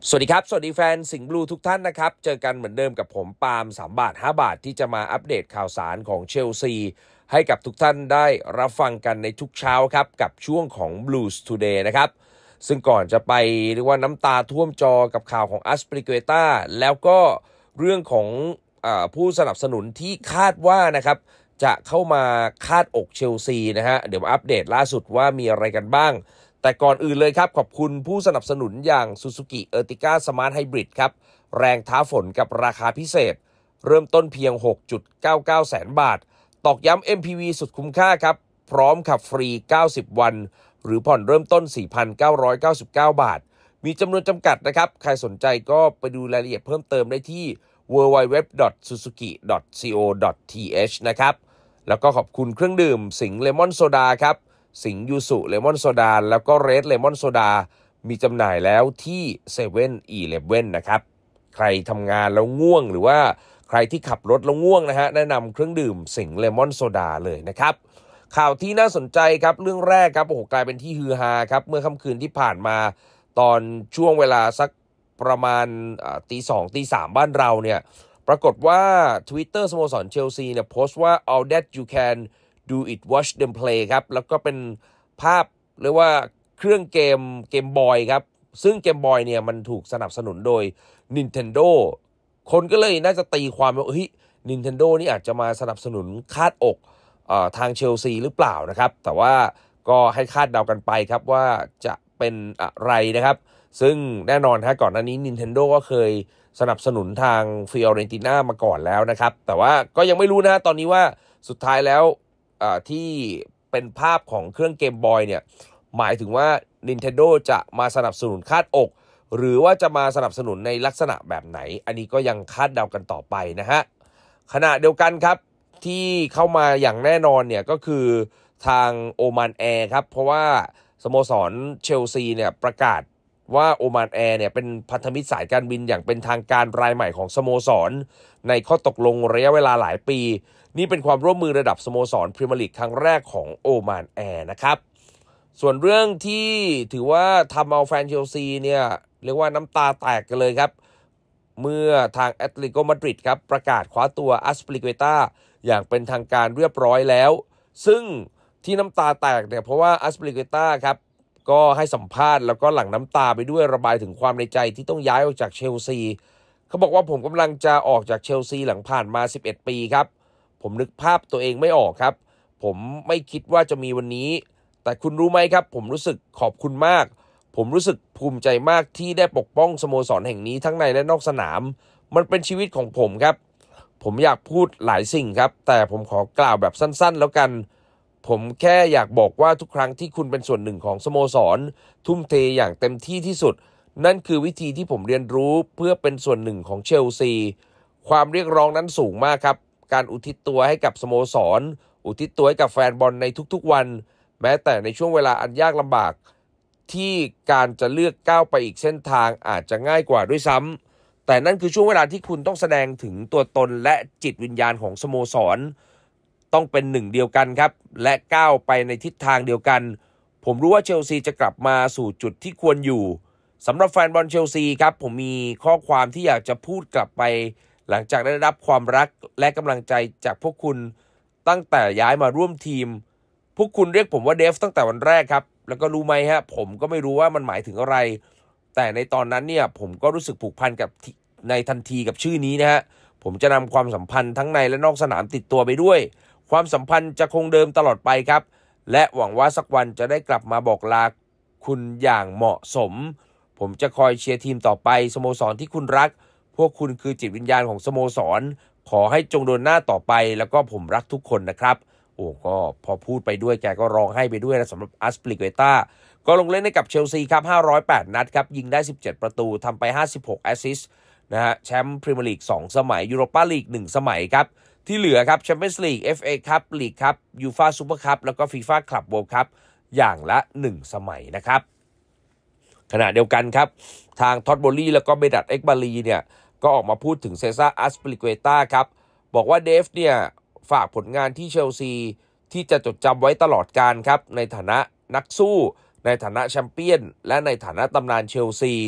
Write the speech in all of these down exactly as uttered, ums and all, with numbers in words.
สวัสดีครับสวัสดีแฟนสิงห์บลูทุกท่านนะครับเจอกันเหมือนเดิมกับผมปาล์มสามบาทห้าบาทที่จะมาอัปเดตข่าวสารของเชลซีให้กับทุกท่านได้รับฟังกันในทุกเช้าครับกับช่วงของ Blues Today นะครับซึ่งก่อนจะไปเรียกว่าน้ำตาท่วมจอกับข่าวของอัสปลิเกต้าแล้วก็เรื่องของอ่าผู้สนับสนุนที่คาดว่านะครับจะเข้ามาคาดอกเชลซีนะฮะเดี๋ยวมาอัปเดตล่าสุดว่ามีอะไรกันบ้างแต่ก่อนอื่นเลยครับขอบคุณผู้สนับสนุนอย่าง Suzuki Ertiga Smart Hybrid ครับแรงท้าฝนกับราคาพิเศษเริ่มต้นเพียง หกจุดเก้าเก้า แสนบาทตอกย้ำ เอ็ม พี วี สุดคุ้มค่าครับพร้อมขับฟรีเก้าสิบวันหรือผ่อนเริ่มต้น สี่พันเก้าร้อยเก้าสิบเก้า บาทมีจำนวนจำกัดนะครับใครสนใจก็ไปดูรายละเอียดเพิ่มเติมได้ที่ ดับเบิลยู ดับเบิลยู ดับเบิลยู ดอท ซูซูกิ ดอท โค ดอท ที เอช นะครับแล้วก็ขอบคุณเครื่องดื่มสิงห์เลมอนโซดาครับสิงห์ยูสุเลมอนโซดาแล้วก็เรดเลมอนโซดามีจำหน่ายแล้วที่เซเว่นอีเลฟเว่นนะครับใครทำงานแล้วง่วงหรือว่าใครที่ขับรถแล้วง่วงนะฮะแนะนำเครื่องดื่มสิงห์เลมอนโซดาเลยนะครับข่าวที่น่าสนใจครับเรื่องแรกครับโอ้โหกลายเป็นที่ฮือฮาครับเมื่อค่ำคืนที่ผ่านมาตอนช่วงเวลาสักประมาณตีสองตีสามบ้านเราเนี่ยปรากฏว่า Twitter สโมสรเชลซีเนี่ยโพสต์ว่า all that you can do it watch them play ครับแล้วก็เป็นภาพเรียกว่าเครื่องเกมเกมบอยครับซึ่งเกมบอยเนี่ยมันถูกสนับสนุนโดย Nintendo คนก็เลยน่าจะตีความว่าเฮ้ย Nintendo นี่อาจจะมาสนับสนุนคาดอกเอ่อทางเชลซีหรือเปล่านะครับแต่ว่าก็ให้คาดเดากันไปครับว่าจะเป็นอะไรนะครับซึ่งแน่นอนฮะก่อนหน้านี้ Nintendo ก็เคยสนับสนุนทางฟิออเรนติน่ามาก่อนแล้วนะครับแต่ว่าก็ยังไม่รู้นะตอนนี้ว่าสุดท้ายแล้วที่เป็นภาพของเครื่องเกมบอยเนี่ยหมายถึงว่า Nintendo จะมาสนับสนุนคาดอกหรือว่าจะมาสนับสนุนในลักษณะแบบไหนอันนี้ก็ยังคาดเดากันต่อไปนะฮะขณะเดียวกันครับที่เข้ามาอย่างแน่นอนเนี่ยก็คือทางโอมานแอร์ครับเพราะว่าสโมสรเชลซีเนี่ยประกาศว่าโอมานแอร์เนี่ยเป็นพันธมิตรสายการบินอย่างเป็นทางการรายใหม่ของสโมสรในข้อตกลงระยะเวลาหลายปีนี่เป็นความร่วมมือระดับสโมสรพรีเมียร์ลีกครั้งแรกของโอมานแอร์นะครับส่วนเรื่องที่ถือว่าทำเอาแฟนเชลซีเนี่ยเรียกว่าน้ำตาแตกกันเลยครับเมื่อทางแอตเลติโกมาดริดครับประกาศคว้าตัวอัสปลิเกต้าอย่างเป็นทางการเรียบร้อยแล้วซึ่งที่น้ำตาแตกเนี่ยเพราะว่าอัสปลิเกต้าครับก็ให้สัมภาษณ์แล้วก็หลั่งน้ำตาไปด้วยระบายถึงความในใจที่ต้องย้ายออกจากเชลซีเขาบอกว่าผมกำลังจะออกจากเชลซีหลังผ่านมาสิบเอ็ดปีครับผมนึกภาพตัวเองไม่ออกครับผมไม่คิดว่าจะมีวันนี้แต่คุณรู้ไหมครับผมรู้สึกขอบคุณมากผมรู้สึกภูมิใจมากที่ได้ปกป้องสโมสรแห่งนี้ทั้งในและนอกสนามมันเป็นชีวิตของผมครับผมอยากพูดหลายสิ่งครับแต่ผมขอกล่าวแบบสั้นๆแล้วกันผมแค่อยากบอกว่าทุกครั้งที่คุณเป็นส่วนหนึ่งของสโมสรทุ่มเทอย่างเต็มที่ที่สุดนั่นคือวิธีที่ผมเรียนรู้เพื่อเป็นส่วนหนึ่งของเชลซีความเรียกร้องนั้นสูงมากครับการอุทิศตัวให้กับสโมสรอุทิศตัวให้กับแฟนบอลในทุกๆวันแม้แต่ในช่วงเวลาอันยากลำบากที่การจะเลือกก้าวไปอีกเส้นทางอาจจะง่ายกว่าด้วยซ้ำแต่นั่นคือช่วงเวลาที่คุณต้องแสดงถึงตัวตนและจิตวิญญาณของสโมสรต้องเป็นหนึ่งเดียวกันครับและก้าวไปในทิศทางเดียวกันผมรู้ว่าเชลซีจะกลับมาสู่จุดที่ควรอยู่สำหรับแฟนบอลเชลซีครับผมมีข้อความที่อยากจะพูดกลับไปหลังจากได้รับความรักและกำลังใจจากพวกคุณตั้งแต่ย้ายมาร่วมทีมพวกคุณเรียกผมว่าเดฟตั้งแต่วันแรกครับแล้วก็รู้ไหมฮะผมก็ไม่รู้ว่ามันหมายถึงอะไรแต่ในตอนนั้นเนี่ยผมก็รู้สึกผูกพันกับในทันทีกับชื่อนี้นะฮะผมจะนำความสัมพันธ์ทั้งในและนอกสนามติดตัวไปด้วยความสัมพันธ์จะคงเดิมตลอดไปครับและหวังว่าสักวันจะได้กลับมาบอกลาคุณอย่างเหมาะสมผมจะคอยเชียร์ทีมต่อไปสโมสรที่คุณรักพวกคุณคือจิตวิญญาณของสโมสรขอให้จงเดินหน้าต่อไปแล้วก็ผมรักทุกคนนะครับโอ้ก็พอพูดไปด้วยแกก็ร้องไห้ไปด้วยนะสำหรับอัสปลิเกต้าก็ลงเล่นให้กับเชลซีครับห้าร้อยแปดนัดครับยิงได้สิบเจ็ดประตูทำไปห้าสิบหกแอสซิสต์นะฮะแชมป์พรีเมียร์ลีกสองสมัยยูโรปาลีกหนึ่งสมัยครับที่เหลือครับแชมเปี้ยนส์ลีก เอฟ เอ คัพลีกครับยูฟ่าซูเปอร์คัพแล้วก็ฟีฟ่าคลับเวิลด์คัพอย่างละหนึ่งสมัยนะครับขณะเดียวกันครับทางท็อตโบลี่แล้วก็เบดัตเอ็กบาลีเนี่ยก็ออกมาพูดถึงเซซ่าอัสปลิเกต้าครับบอกว่าเดฟเนี่ยฝากผลงานที่เชลซีที่จะจดจำไว้ตลอดกาลครับในฐานะนักสู้ในฐานะแชมเปี้ยนและในฐานะตำนานเชลซี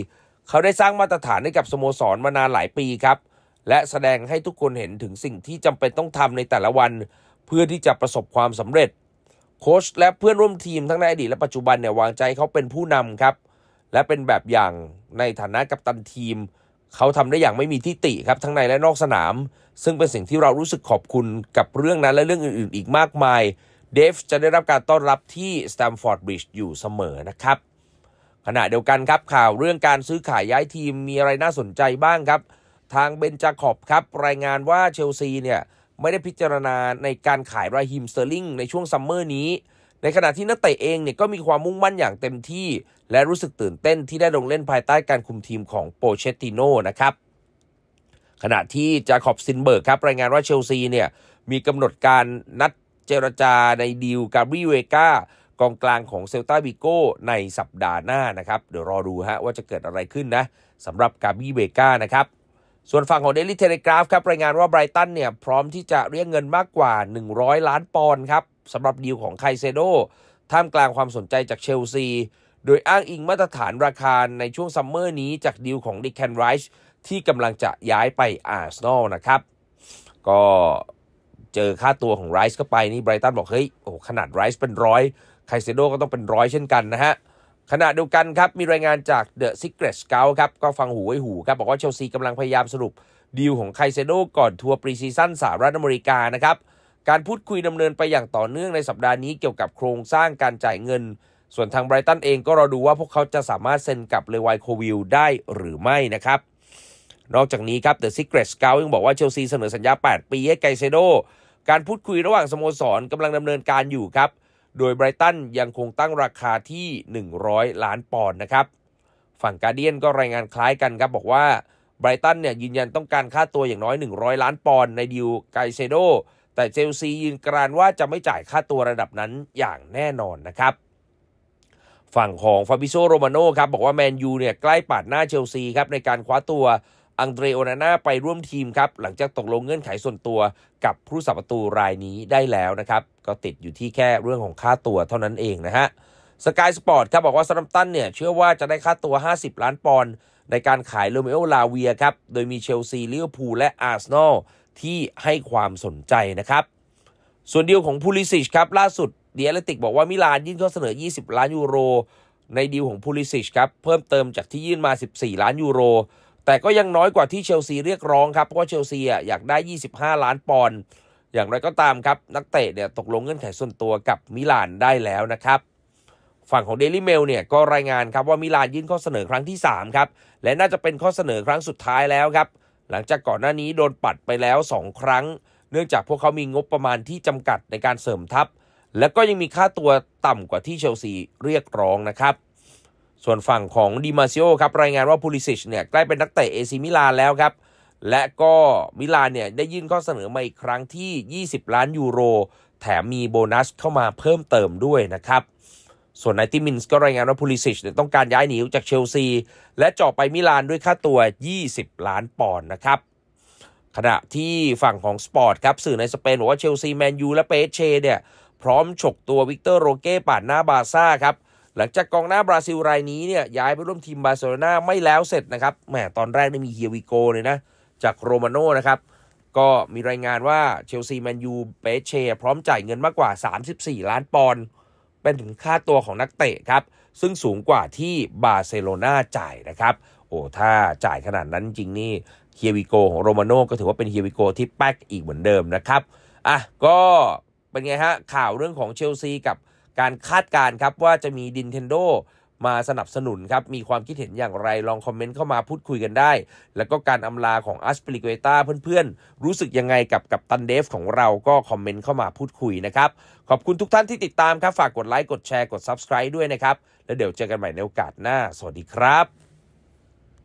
เขาได้สร้างมาตรฐานให้กับสโมสรมานานหลายปีครับและแสดงให้ทุกคนเห็นถึงสิ่งที่จำเป็นต้องทำในแต่ละวันเพื่อที่จะประสบความสำเร็จโค้ชและเพื่อนร่วมทีมทั้งในอดีตและปัจจุบันเนี่ยวางใจเขาเป็นผู้นำครับและเป็นแบบอย่างในฐานะกัปตันทีมเขาทำได้อย่างไม่มีที่ติครับทั้งในและนอกสนามซึ่งเป็นสิ่งที่เรารู้สึกขอบคุณกับเรื่องนั้นและเรื่องอื่นๆอีกมากมายเดฟจะได้รับการต้อนรับที่สแตมฟอร์ดบริดจ์อยู่เสมอนะครับขณะเดียวกันครับข่าวเรื่องการซื้อขายย้ายทีมมีอะไรน่าสนใจบ้างครับทางเบนจาคอบครับรายงานว่าเชลซีเนี่ยไม่ได้พิจารณาในการขายราฮิมสเตอร์ลิงในช่วงซัมเมอร์นี้ในขณะที่นักเตะเองเนี่ยก็มีความมุ่งมั่นอย่างเต็มที่และรู้สึกตื่นเต้นที่ได้ลงเล่นภายใต้การคุมทีมของโปเชตติโน่นะครับขณะที่จาคอบซินเบิร์กครับรายงานว่าเชลซีเนี่ยมีกำหนดการนัดเจรจาในดีลกาบรีเวกากองกลางของเซลตาบิโก้ในสัปดาห์หน้านะครับเดี๋ยวรอดูฮะว่าจะเกิดอะไรขึ้นนะสำหรับกาบรีเวกานะครับส่วนฝั่งของ Daily Telegraph ครับรายงานว่าไบรตันเนี่ยพร้อมที่จะเรียกเงินมากกว่าหนึ่งร้อยล้านปอนด์ครับสำหรับดีลของไคเซโดท่ามกลางความสนใจจากเชลซีโดยอ้างอิงมาตรฐานราคาในช่วงซัมเมอร์นี้จากดีลของดิแคนไรส์ที่กำลังจะย้ายไปอาร์เซนอลนะครับก็เจอค่าตัวของไรส์เข้าไปนี่ไบรตันบอกเฮ้ยโอ้ขนาดไรส์เป็นร้อยไคเซโดก็ต้องเป็นร้อยเช่นกันนะฮะขณะเดียวกันครับมีรายงานจาก The Secret Scout ครับก็ฟังหูไว้หูครับบอกว่าเชลซีกำลังพยายามสรุปดีลของไคเซโดก่อนทัวร์ปรีซีซั่นสหรัฐอเมริกานะครับการพูดคุยดำเนินไปอย่างต่อเนื่องในสัปดาห์นี้เกี่ยวกับโครงสร้างการจ่ายเงินส่วนทางไบรตันเองก็รอดูว่าพวกเขาจะสามารถเซ็นกับเลวายโควิลได้หรือไม่นะครับนอกจากนี้ครับ The Secret Scout ยังบอกว่าเชลซีเสนอสัญญาแปดปีให้ไคเซโดการพูดคุยระหว่างสโมสรกำลังดำเนินการอยู่ครับโดยไบรตันยังคงตั้งราคาที่หนึ่งร้อยล้านปอนด์นะครับฝั่งการ์เดียนก็รายงานคล้ายกันครับบอกว่าไบรตันเนี่ยยืนยันต้องการค่าตัวอย่างน้อยหนึ่งร้อยล้านปอนด์ในดีลไคเซโดแต่เชลซียืนกรานว่าจะไม่จ่ายค่าตัวระดับนั้นอย่างแน่นอนนะครับฝั่งของฟาบิโซโรมาโน่ครับบอกว่าแมนยูเนี่ยใกล้ปาดหน้าเชลซีครับในการคว้าตัวอังเดรโอนาน่าไปร่วมทีมครับหลังจากตกลงเงื่อนไขส่วนตัวกับผู้สับประตูรายนี้ได้แล้วนะครับก็ติดอยู่ที่แค่เรื่องของค่าตัวเท่านั้นเองนะฮะสกายสปอร์ตครับบอกว่าซัมตันเนี่ยเชื่อว่าจะได้ค่าตัวห้าสิบล้านปอนด์ในการขายโรเมโอลาเวียครับโดยมีเชลซีลิเวอร์พูลและอาร์เซนอลที่ให้ความสนใจนะครับส่วนดีลของพูลิซิชครับล่าสุดเดียเลติกบอกว่ามิลานยื่นข้อเสนอยี่สิบล้านยูโรในดีลของพูลิซิชครับเพิ่มเติมจากที่ยื่นมาสิบสี่ล้านยูโรแต่ก็ยังน้อยกว่าที่เชลซีเรียกร้องครับเพราะว่าเชลซีอยากได้ยี่สิบห้าล้านปอนด์อย่างไรก็ตามครับนักเตะเนี่ยตกลงเงื่อนไขส่วนตัวกับมิลานได้แล้วนะครับฝั่งของ Daily Mail เนี่ยก็รายงานครับว่ามิลานยื่นข้อเสนอครั้งที่สามครับและน่าจะเป็นข้อเสนอครั้งสุดท้ายแล้วครับหลังจากก่อนหน้านี้โดนปัดไปแล้วสองครั้งเนื่องจากพวกเขามีงบประมาณที่จำกัดในการเสริมทัพและก็ยังมีค่าตัวต่ำกว่าที่เชลซีเรียกร้องนะครับส่วนฝั่งของดิมาซิโอครับรายงานว่าพูลิซิชเนี่ยใกล้เป็นนักเตะเอซีมิลานแล้วครับและก็มิลานเนี่ยได้ยื่นข้อเสนอมาอีกครั้งที่ยี่สิบล้านยูโรแถมมีโบนัสเข้ามาเพิ่มเติมด้วยนะครับส่วนไนตี้มินส์ก็รายงานว่าพูลิซิชเนี่ยต้องการย้ายหนีจากเชลซีและเจาะไปมิลานด้วยค่าตัวยี่สิบล้านปอนด์นะครับขณะที่ฝั่งของสปอร์ตครับสื่อในสเปนบอกว่าเชลซีแมนยูและเปเชเนี่ยพร้อมฉกตัววิกเตอร์โรเก้ปาดหน้าบาร์ซ่าครับหลังจากกองหน้าบราซิลรายนี้เนี่ยย้ายไปร่วมทีมบาร์เซโลนาไม่แล้วเสร็จนะครับแหมตอนแรกได้มีเฮียวิโกเลยนะจากโรมาโน่นะครับก็มีรายงานว่าเชลซีแมนยูเปเช่พร้อมจ่ายเงินมากกว่าสามสิบสี่ล้านปอนด์เป็นถึงค่าตัวของนักเตะครับซึ่งสูงกว่าที่บาร์เซโลนาจ่ายนะครับโอ้ถ้าจ่ายขนาดนั้นจริงนี่เฮียวิโกของโรมาโน่ก็ถือว่าเป็นเฮียวิโกที่แป๊กอีกเหมือนเดิมนะครับอ่ะก็เป็นไงฮะข่าวเรื่องของเชลซีกับการคาดการณ์ครับว่าจะมี Nintendo มาสนับสนุนครับมีความคิดเห็นอย่างไรลองคอมเมนต์เข้ามาพูดคุยกันได้แล้วก็การอำลาของอัสปิลิเกต้าเพื่อนๆรู้สึกยังไงกับกับตันเดฟของเราก็คอมเมนต์เข้ามาพูดคุยนะครับขอบคุณทุกท่านที่ติดตามครับฝากกดไลค์กดแชร์กด Subscribe ด้วยนะครับแล้วเดี๋ยวเจอกันใหม่ในโอกาสหน้าสวัสดีครับ